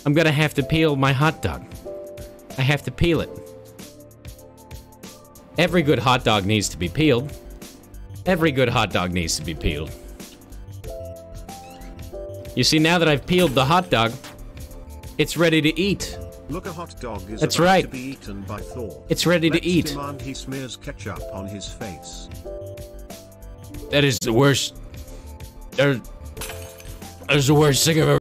I'm gonna have to peel my hot dog. I have to peel it. Every good hot dog needs to be peeled. Every good hot dog needs to be peeled. You see, now that I've peeled the hot dog, it's ready to eat. Look, a hot dog is That's about right. to be eaten by Thor. It's ready to Let's eat. demand he smears ketchup on his face. That is the worst. That is the worst thing I've ever